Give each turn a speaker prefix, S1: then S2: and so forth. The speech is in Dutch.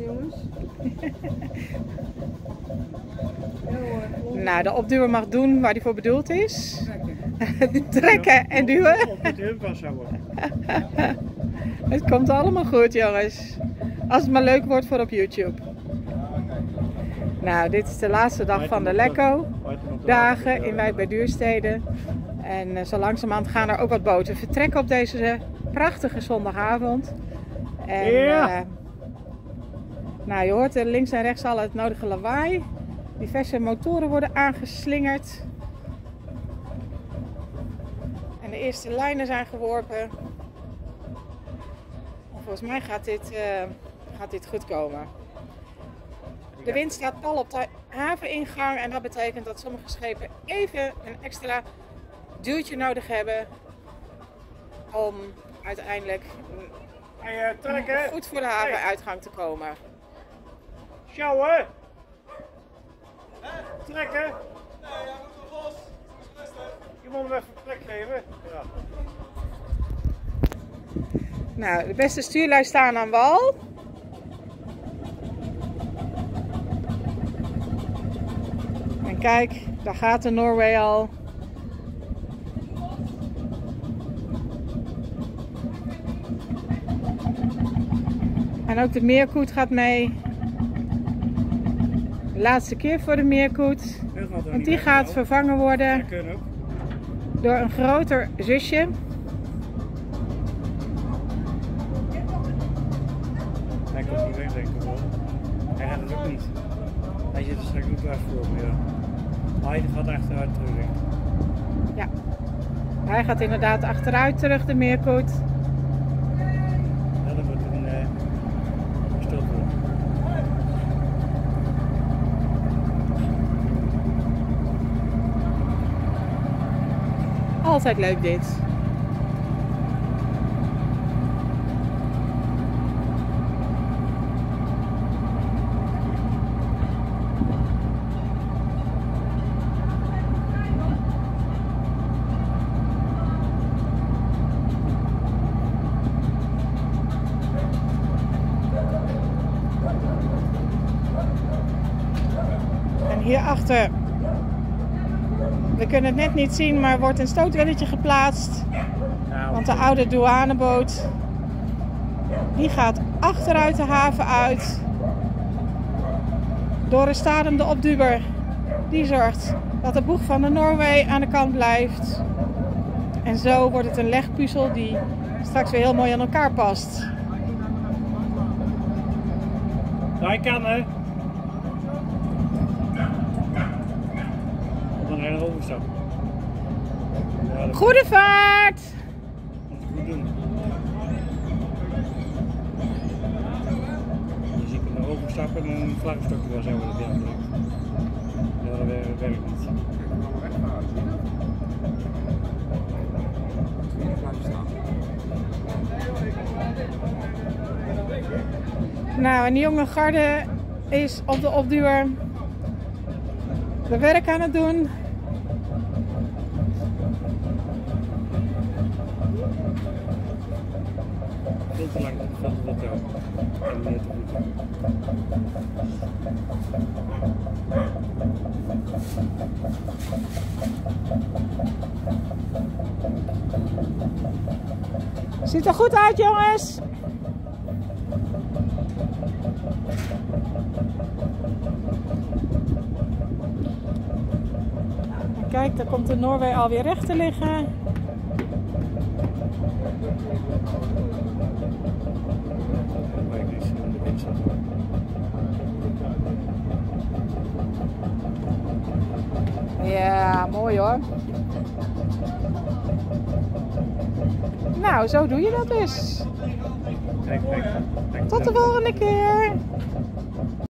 S1: jongens.
S2: Nou, de opduwer mag doen waar die voor bedoeld is.
S1: Trekken.
S2: Trekken en duwen.
S1: Op het hump vasthouden.
S2: Het komt allemaal goed, jongens. Als het maar leuk wordt voor op YouTube. Nou, dit is de laatste dag van de Lekko-dagen in Wijk bij Duurstede. En zo langzamerhand gaan er ook wat boten vertrekken op deze prachtige zondagavond. En, nou, je hoort er links en rechts al het nodige lawaai. Diverse motoren worden aangeslingerd. En de eerste lijnen zijn geworpen. En volgens mij gaat dit goed komen. De wind staat pal op de haveningang en dat betekent dat sommige schepen even een extra duwtje nodig hebben om uiteindelijk goed voor de havenuitgang te komen.
S1: Sjouwen! Trekken!
S3: Nee, ja, moet wel los.
S1: Je moet hem even plek geven. Ja.
S2: Nou, de beste stuurlui staan aan wal. En kijk, daar gaat de Norway al. En ook de meerkoet gaat mee. De laatste keer voor de meerkoet. Want die gaat vervangen worden door een groter zusje.
S1: Hij komt niet weg, denk ik wel. Hij gaat het ook niet. Hij zit er straks ook klaar voor me, ja. Hij gaat achteruit terug, denk ik.
S2: Ja, hij gaat inderdaad achteruit terug, de meerkoet.
S1: Ja, dat wordt een stop.
S2: Altijd leuk dit. En hierachter, we kunnen het net niet zien, maar wordt een stootwelletje geplaatst. Want de oude douaneboot, die gaat achteruit de haven uit. Doris Stadem, de opduwer, die zorgt dat de boeg van de Norway aan de kant blijft. En zo wordt het een legpuzzel die straks weer heel mooi aan elkaar past.
S1: Hij kan, hè? Dan ga je nog overstappen. Ja, dat
S2: Goede vaart!
S1: moet je goed doen. Dus je kunt nog overstappen en een vlaggenstokje wel zo worden op de ja, dat werkt niet.
S2: Nou, en de jonge garde is op de opduwer de werk aan het doen.
S1: Veel te lang, veel te wat jou. En meer te goed.
S2: Ziet er goed uit, jongens! Kijk, daar komt de Norway alweer recht te liggen. Ja, mooi hoor. Nou, zo doe je dat dus.
S1: Kijk.
S2: Tot de volgende keer.